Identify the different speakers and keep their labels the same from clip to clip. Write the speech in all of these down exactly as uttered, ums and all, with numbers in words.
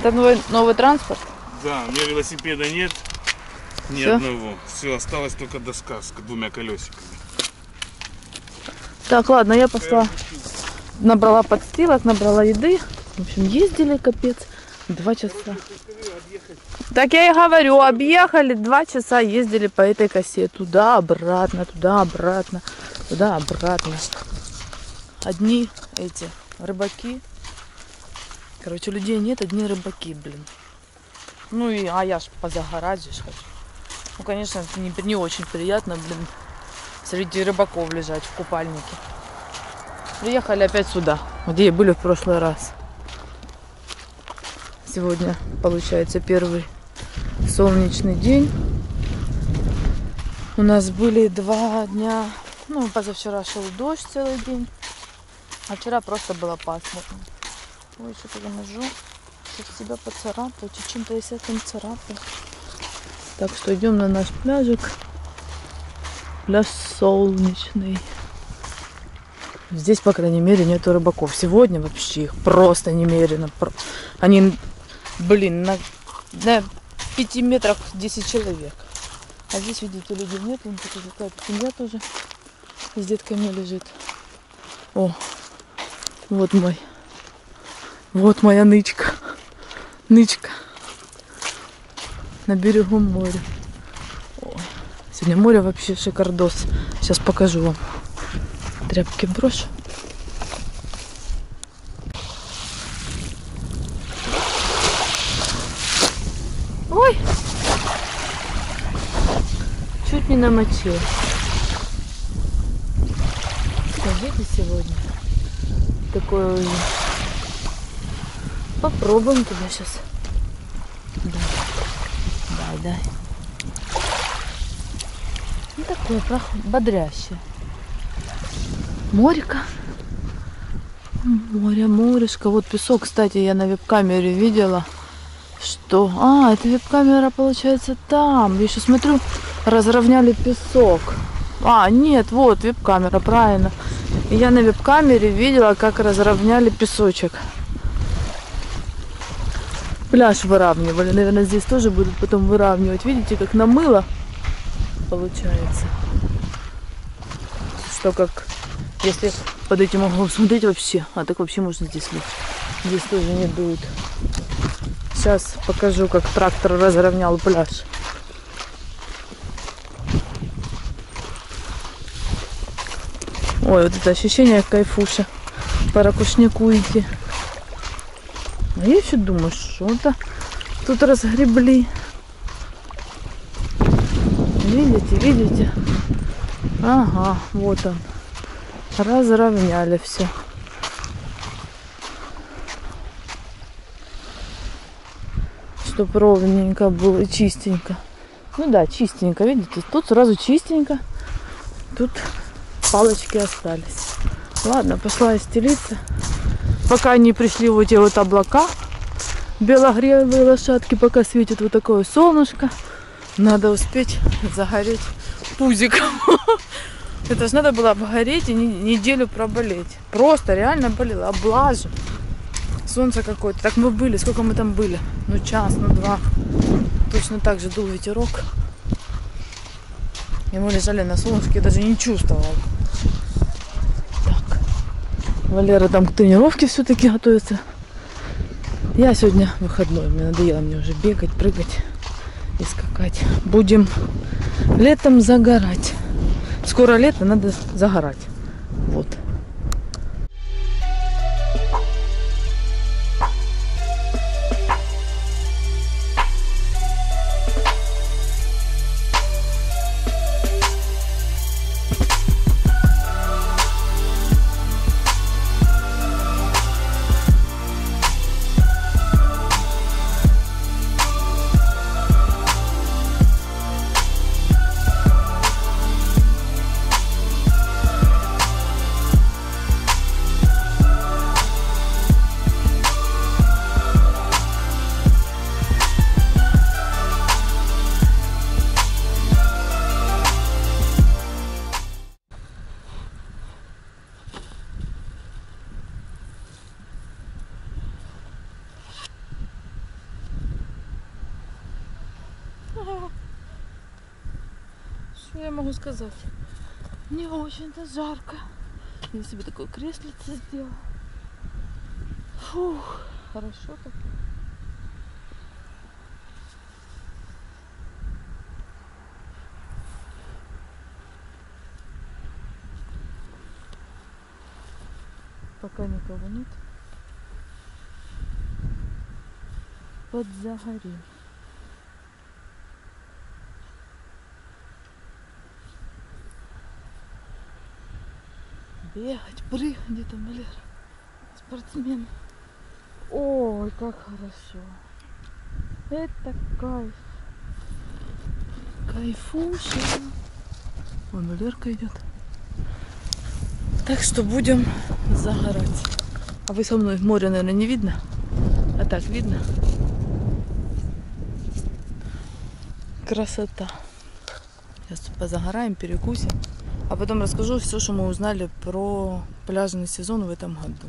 Speaker 1: Это новый, новый транспорт?
Speaker 2: Да, у меня велосипеда нет. Ни
Speaker 1: Всё?
Speaker 2: одного. Все, осталась только доска с двумя колесиками.
Speaker 1: Так, ладно, я пошла. Набрала подстилок, набрала еды. В общем, ездили, капец. Два часа. Так я и говорю, объехали два часа, ездили по этой косе. Туда-обратно, туда-обратно, туда-обратно. Одни эти рыбаки. Короче, людей нет, одни рыбаки, блин. Ну и, а я ж позагорать же хочу. Ну, конечно, не, не очень приятно, блин, среди рыбаков лежать в купальнике. Приехали опять сюда, где и были в прошлый раз. Сегодня, получается, первый солнечный день. У нас были два дня, ну, позавчера шел дождь целый день, а вчера просто было пасмурно. Ой, что-то я ножу, сейчас себя поцарапаю, чем-то я себя там царапаю. Так что идем на наш пляжик. Пляж солнечный. Здесь, по крайней мере, нету рыбаков. Сегодня вообще их просто немерено. Они, блин, на, на пяти метрах десять человек. А здесь, видите, людей нет. Вон тут какая-то семья тоже с детками лежит. О, вот мой. Вот моя нычка. Нычка. На берегу моря. Ой. Сегодня море вообще шикардос. Сейчас покажу вам. Тряпки брошу. Ой! Чуть не намочил. Скажите сегодня. Такое уже. Попробуем туда сейчас. Да. Дай, дай. Ну, такое бодрящее. Морька. Море, морешко. Вот песок, кстати, я на веб-камере видела, что... А, эта веб-камера, получается, там. Я еще смотрю, разровняли песок. А, нет, вот веб-камера, правильно. И я на веб-камере видела, как разровняли песочек. Пляж выравнивали. Наверное, здесь тоже будут потом выравнивать. Видите, как намыло получается. Что как... Если под этим углом смотреть вообще, а так вообще можно здесь лечь. Здесь тоже не дует. Сейчас покажу, как трактор разровнял пляж. Ой, вот это ощущение кайфуша. По ракушняку идти. А я еще думаю, что-то тут разгребли. Видите, видите? Ага, вот он. Разровняли все. Чтоб ровненько было и чистенько. Ну да, чистенько, видите? Тут сразу чистенько. Тут палочки остались. Ладно, пошла я стелиться. Пока не пришли вот эти вот облака. Белогревые лошадки, пока светит вот такое солнышко. Надо успеть загореть пузиком. Это же надо было обгореть и неделю проболеть. Просто реально болела, облажа. Солнце какое-то. Так мы были, сколько мы там были? Ну час, ну два. Точно так же дул ветерок. И мы лежали на солнышке, я даже не чувствовала. Так. Валера там к тренировке все-таки готовится. Я сегодня выходной. Мне надоело мне уже бегать, прыгать и скакать. Будем летом загорать. Скоро лето, надо загорать. Вот. Что я могу сказать? Мне очень-то жарко. Я себе такое креслице сделала. Фух, хорошо так. Пока никого нет. Подзагорим. Бегать, прыгать, где там, Валера? Спортсмен. Ой, как хорошо. Это кайф. Кайфуша. Вон Валерка идет. Так что будем загорать. А вы со мной? Море, наверное, не видно? А так видно? Красота. Сейчас позагораем, перекусим. А потом расскажу все, что мы узнали про пляжный сезон в этом году.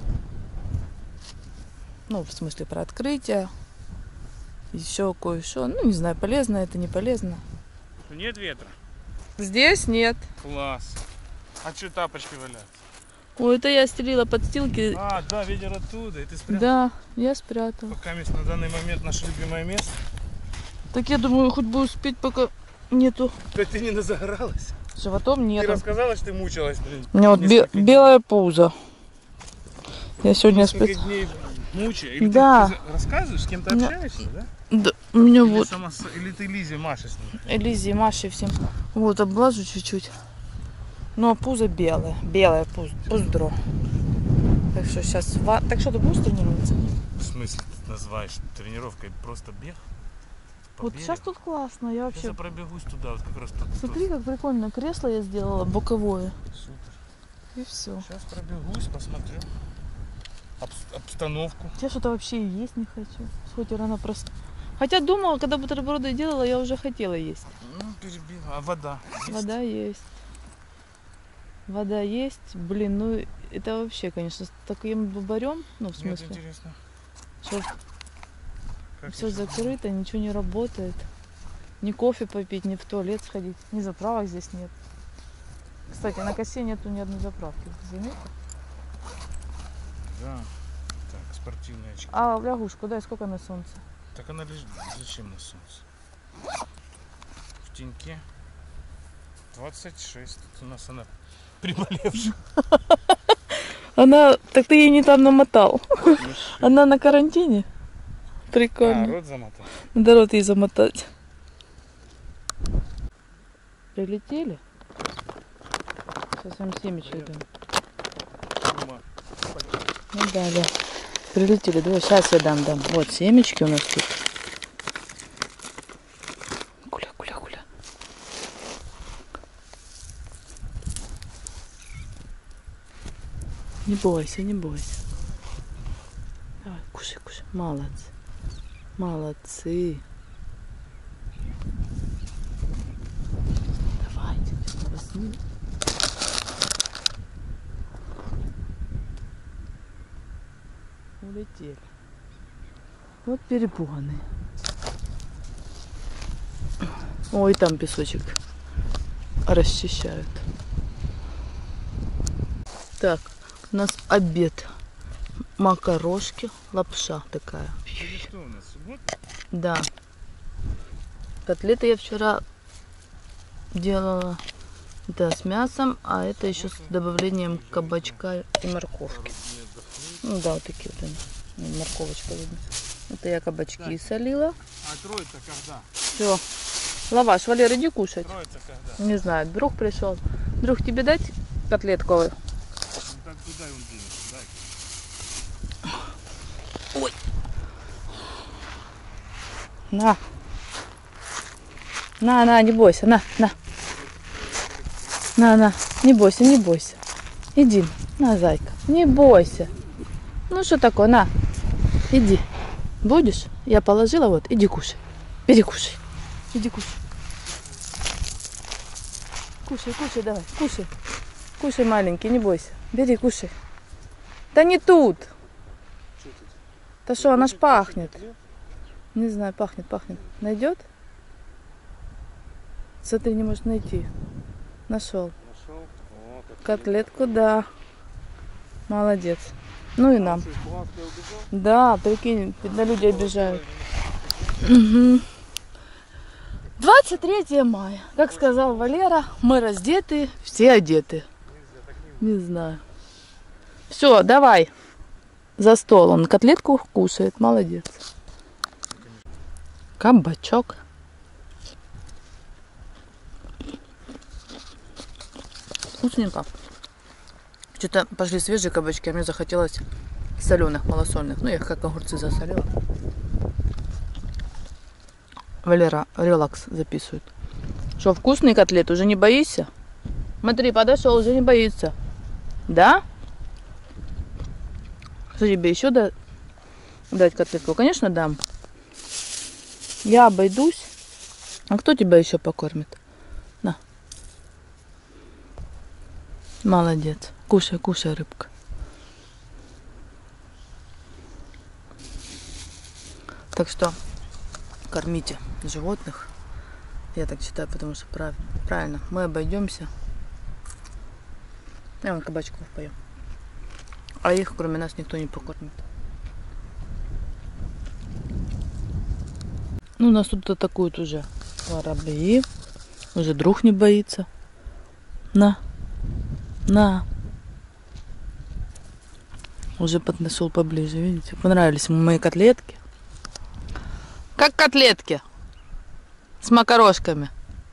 Speaker 1: Ну, в смысле, про открытие. Еще кое-что. Ну, не знаю, полезно это, не полезно.
Speaker 2: Нет ветра?
Speaker 1: Здесь нет.
Speaker 2: Класс. А что тапочки валяются?
Speaker 1: Ой, это я стелила подстилки.
Speaker 2: А, да, ветер оттуда, и ты спрятал?
Speaker 1: Да, я спрятала.
Speaker 2: Пока мест на данный момент наше любимое место.
Speaker 1: Так я думаю, хоть бы успеть, пока нету.
Speaker 2: Так ты не загоралась?
Speaker 1: Животом
Speaker 2: Ты
Speaker 1: нету.
Speaker 2: рассказала, что ты мучилась, блин.
Speaker 1: У меня вот бе-
Speaker 2: несколько дней.
Speaker 1: белое пузо. Я сегодня
Speaker 2: Несколько
Speaker 1: спец...
Speaker 2: дней мучая. Или
Speaker 1: Да.
Speaker 2: ты, ты рассказываешь, с кем ты
Speaker 1: Да.
Speaker 2: общаешься, да?
Speaker 1: Да, у меня
Speaker 2: Или,
Speaker 1: вот
Speaker 2: сама, с- или ты Лизе, Маше с ним?
Speaker 1: Элизе и Маше всем. Вот, облажу чуть-чуть. Ну, а пузо белое. Белое пуз... пуздро. Так что сейчас... ва- Так что ты будешь тренироваться?
Speaker 2: В смысле ты называешь тренировкой просто бег? По
Speaker 1: Вот
Speaker 2: берегу?
Speaker 1: сейчас тут классно. Я
Speaker 2: Сейчас
Speaker 1: вообще...
Speaker 2: я пробегусь туда, вот как раз тут.
Speaker 1: Смотри, как прикольно. Кресло я сделала боковое.
Speaker 2: Супер.
Speaker 1: И все.
Speaker 2: Сейчас пробегусь, посмотрю обс- обстановку.
Speaker 1: Я что-то вообще и есть не хочу. Хоть и рано просто. Хотя думала, когда бутерброды делала, я уже хотела есть.
Speaker 2: Ну, перебил. А вода? Есть?
Speaker 1: Вода есть. Вода есть. Блин, ну это вообще, конечно, с таким бубарем, ну в
Speaker 2: Нет,
Speaker 1: смысле,
Speaker 2: интересно.
Speaker 1: что
Speaker 2: Как
Speaker 1: все
Speaker 2: еще?
Speaker 1: закрыто, ничего не работает. Ни кофе попить, ни в туалет сходить, ни заправок здесь нет. Кстати, на косе нету ни одной заправки. Ты заметил?
Speaker 2: Да. Так, спортивные очки.
Speaker 1: А лягушку, дай сколько на солнце?
Speaker 2: Так она лежит. Зачем на солнце? В теньке. двадцать шесть. Тут у нас она приболевшая.
Speaker 1: Она, так ты ее не там намотал.
Speaker 2: Ну,
Speaker 1: Она на карантине.
Speaker 2: А,
Speaker 1: Прикольно.
Speaker 2: рот замотал.
Speaker 1: Надо рот ей замотать. Прилетели? Сейчас им семечки дам.
Speaker 2: Ума.
Speaker 1: Ну да, да. Прилетели. Давай, сейчас я дам, дам. Вот семечки у нас тут. Гуля, гуля, гуля. Не бойся, не бойся. Давай, кушай, кушай. Молодцы. Молодцы. Давайте, возьми. Улетели. Вот перепуганные. Ой, там песочек расчищают. Так, у нас обед. Макарошки, лапша такая.
Speaker 2: Это что у нас, суббота?
Speaker 1: Да. Котлеты я вчера делала. Да, с мясом, а это еще с добавлением кабачка и морковки. Ну да, вот такие вот они. Ну, морковочка видно. Это я кабачки солила.
Speaker 2: А троица когда?
Speaker 1: Все. Лаваш, Валер, иди кушать.
Speaker 2: Троица когда?
Speaker 1: Не знаю, друг пришел. Друг, тебе дать котлетку?
Speaker 2: Ну так куда он денется? Дай.
Speaker 1: Ой. На. На, на, не бойся, на, на. На, на, не бойся, не бойся. Иди, на, зайка, не бойся. Ну что такое, на, иди. Будешь? Я положила, вот, иди кушай. Бери, кушай. Иди кушай. Кушай, кушай, давай, кушай. Кушай, маленький, не бойся. Бери, кушай. Да не тут. Да что, она ж пахнет. Не знаю, пахнет, пахнет. Найдет? Смотри, не может найти. Нашел.
Speaker 2: Нашел? О, как
Speaker 1: Котлетку, да. Молодец. Ну и нам.
Speaker 2: Плавки убежал?
Speaker 1: Да, прикинь, видно, люди обижают. Угу. двадцать третье мая. Как сказал Валера, мы раздеты, все одеты. Не знаю. Все, давай. За стол. Он котлетку кушает. Молодец. Кабачок. Вкусненько. Что-то пошли свежие кабачки, а мне захотелось соленых, малосольных. Ну, я их как огурцы засолила. Валера релакс записывает. Что, вкусный котлет? Уже не боишься? Смотри, подошел, уже не боится. Да? Что тебе еще да... дать котлетку? Конечно, дам. Я обойдусь. А кто тебя еще покормит? На. Молодец. Кушай, кушай, рыбка. Так что кормите животных. Я так считаю, потому что прав... правильно. Мы обойдемся. Я вон кабачков поем. А их, кроме нас, никто не покормит. Ну, нас тут атакуют уже воробьи. Уже друг не боится. На. На. Уже подошел поближе, видите? Понравились ему мои котлетки. Как котлетки. С макарошками.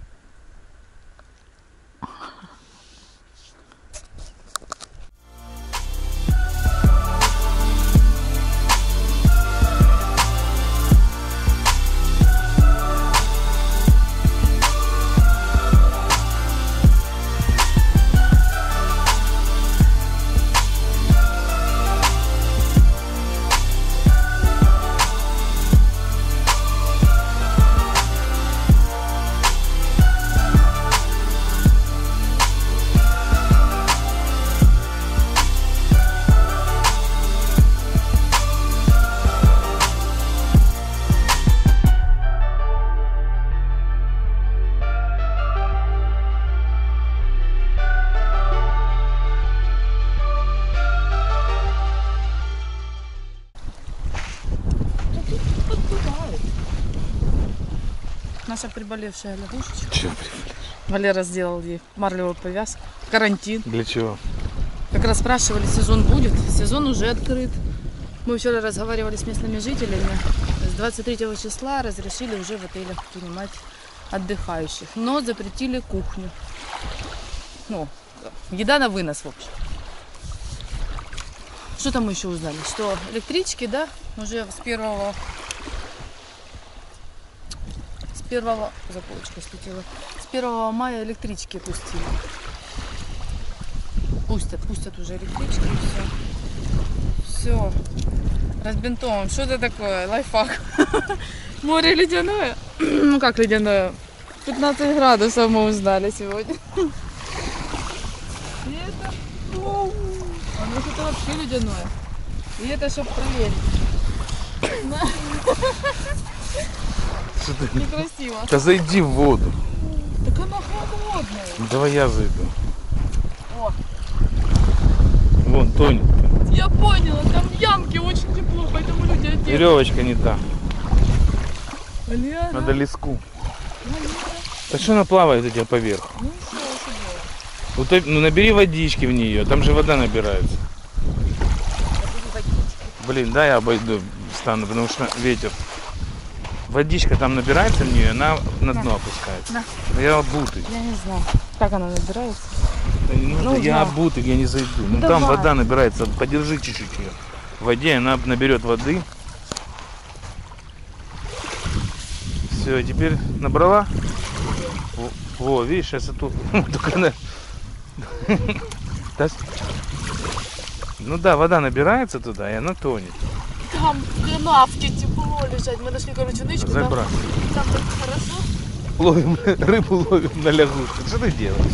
Speaker 1: Наша приболевшая лягушечка.
Speaker 2: Чего приболевшая?
Speaker 1: Валера сделал ей марлевую повязку. Карантин.
Speaker 2: Для чего?
Speaker 1: Как раз спрашивали, сезон будет. Сезон уже открыт. Мы вчера разговаривали с местными жителями. С двадцать третьего числа разрешили уже в отелях принимать отдыхающих. Но запретили кухню. Ну, еда на вынос, в общем. Что там мы еще узнали? Что электрички, да, уже с первого... С первого... За полочкой слетела. С первого мая электрички пустили. Пустят, пустят уже электрички и все. Все. Разбинтовываем. Что это такое? Лайфхак. Море ледяное. Ну как ледяное? пятнадцать градусов мы узнали сегодня. И это... А может это вообще ледяное. И это чтобы проверить. Некрасиво.
Speaker 2: Да зайди в воду.
Speaker 1: Так она холодная.
Speaker 2: Давай я зайду.
Speaker 1: О.
Speaker 2: Вон, тонет.
Speaker 1: Я поняла, там ямки очень тепло, поэтому люди одеты.
Speaker 2: Веревочка не та.
Speaker 1: Валера.
Speaker 2: Надо леску.
Speaker 1: Валера.
Speaker 2: Да что она плавает у тебя поверху?
Speaker 1: Ну что, что делать?
Speaker 2: Утоп... Ну набери водички в нее, там же вода набирается. Блин, да, я обойду, встану, потому что ветер. Водичка там набирается в нее, она на дно
Speaker 1: На.
Speaker 2: опускается.
Speaker 1: На.
Speaker 2: Я обутый.
Speaker 1: Я не знаю, как она набирается.
Speaker 2: Да не нужно,
Speaker 1: Ну,
Speaker 2: я
Speaker 1: да.
Speaker 2: обутый, я не зайду. Ну
Speaker 1: Давай.
Speaker 2: там вода набирается, подержи чуть-чуть ее. В воде она наберет воды. Все, теперь набрала. Во, во, видишь, сейчас эту... Только она... Да. Ну да, вода набирается туда, и она тонет.
Speaker 1: Там для навки тепло лежать. Мы нашли, короче, нычку. Там,
Speaker 2: Забрать.
Speaker 1: там так хорошо.
Speaker 2: Ловим, рыбу ловим на лягушку. Что ты делаешь?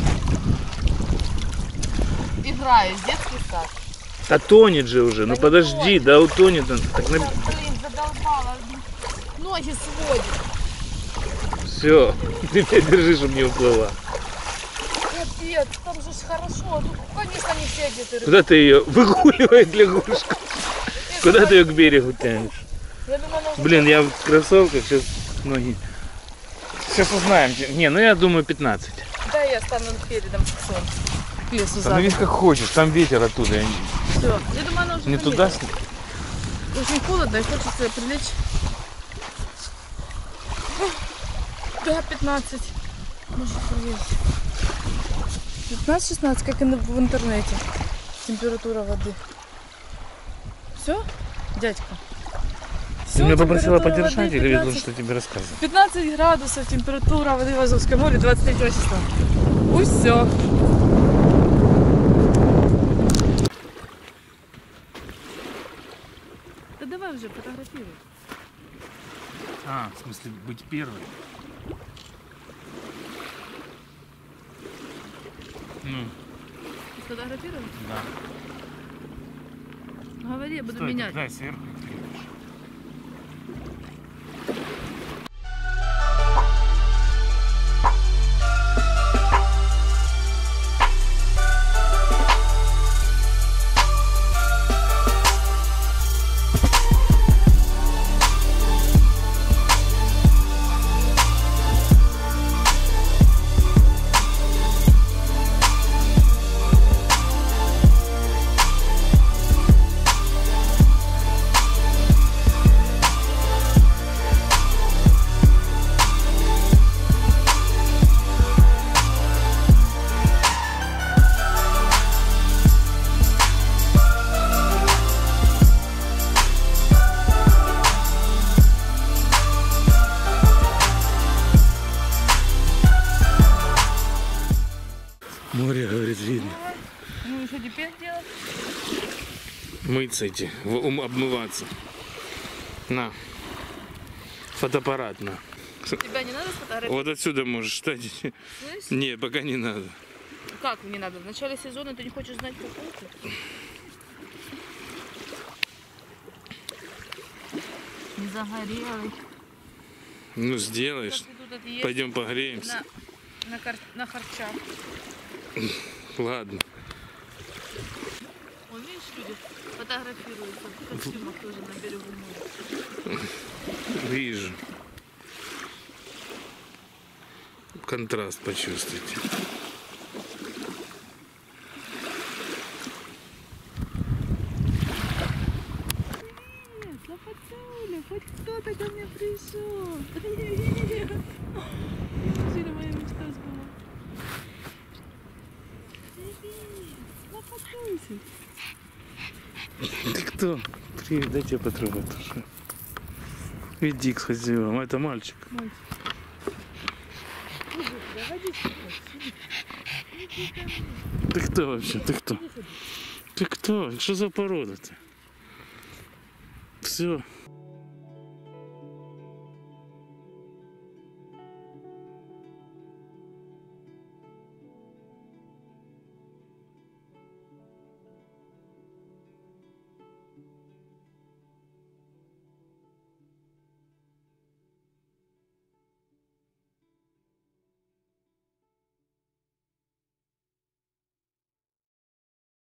Speaker 1: Играю, детский сад.
Speaker 2: Да тонет же уже, ну
Speaker 1: Да не
Speaker 2: подожди,
Speaker 1: тонет.
Speaker 2: да утонет он. Так на...
Speaker 1: Да, блин, задолбала. Ноги сводит.
Speaker 2: Все, ты меня держи, чтобы не уплыла.
Speaker 1: Дед, там же ж хорошо. Тут, конечно, не все где-то.
Speaker 3: Куда ты ее выгуливает лягушка? Куда ты ее к берегу тянешь?
Speaker 1: Я думаю, она уже...
Speaker 3: Блин, я в кроссовках, сейчас ноги. Сейчас узнаем. Не, ну я думаю пятнадцать.
Speaker 1: Да, я стану передом к солнцу. К лесу задом.
Speaker 3: Становись как хочешь, там ветер оттуда. я не-
Speaker 1: Все. Я думаю, она уже
Speaker 3: Не
Speaker 1: поедет.
Speaker 3: туда. с-
Speaker 1: Очень холодно и хочется прилечь. Да, пятнадцать. Может проверить. пятнадцать-шестнадцать, как и на- в интернете. Температура воды. Все, дядька?
Speaker 3: Ты меня попросила
Speaker 1: температура
Speaker 3: подержать
Speaker 1: воды
Speaker 3: или видел,
Speaker 1: пятнадцать
Speaker 3: что тебе рассказывал?
Speaker 1: пятнадцать градусов, температура воды в Азовском море двадцать третьего числа. Пусть все. Да давай уже фотографируй.
Speaker 3: А, в смысле быть первой? Ну,
Speaker 1: Фотографируй?
Speaker 3: да.
Speaker 1: Говори, я буду
Speaker 3: Стой,
Speaker 1: менять.
Speaker 3: дай сверху. и крепишь. Море, говорит, видно.
Speaker 1: Ну и что теперь делать?
Speaker 3: Мыться идти, в- ум- обмываться. На. Фотоаппарат, на.
Speaker 1: Тебя не надо сфотографировать?
Speaker 3: Вот отсюда можешь встать.
Speaker 1: Слышь?
Speaker 3: Не, пока не надо.
Speaker 1: Как не надо? В начале сезона ты не хочешь знать куколку? Не загорелый.
Speaker 3: Ну, сделаешь.
Speaker 1: Сейчас мы тут отъедем
Speaker 3: Пойдем погреемся.
Speaker 1: на, на, кар... на харчах.
Speaker 3: Ладно.
Speaker 1: Вон, видишь, люди фотографируются в костюмах тоже на берегу моря.
Speaker 3: Вижу. Контраст почувствуйте.
Speaker 1: Привет, лопатуля, хоть кто-то ко мне пришел. Привет. Неужели моя мечта сбылась? Привет, лопатусик.
Speaker 3: Ты кто? Привет, дайте я потрогаю тоже. Иди к хозяевам, это мальчик.
Speaker 1: Мальчик. Иди сюда, водички хочешь? Иди ко мне.
Speaker 3: Ты кто вообще? Ты кто?
Speaker 1: Иди сюда.
Speaker 3: Ты кто? Что за порода ты? Все.